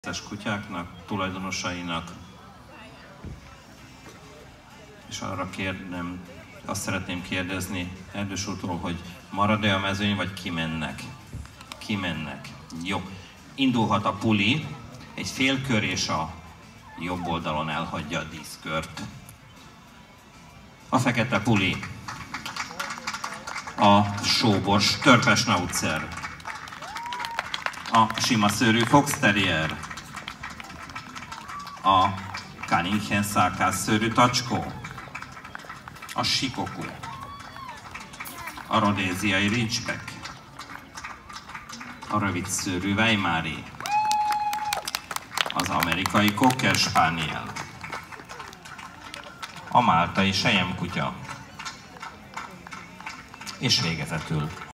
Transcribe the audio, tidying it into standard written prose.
kutyáknak, tulajdonosainak, és arra azt szeretném kérdezni Erdős úrtól, hogy marad-e a mezőny, vagy kimennek? Kimennek. Jó. Indulhat a puli, egy félkör és a jobb oldalon elhagyja a díszkört. A fekete puli, a sóbors törpesnauzer, a sima szőrű fox terrier, a Cunningham szárkás szőrű tacskó, a sikoku, a rodéziai ridgeback, a rövid szőrű weimari, az amerikai cocker spaniel, a máltai selyemkutya, és végezetül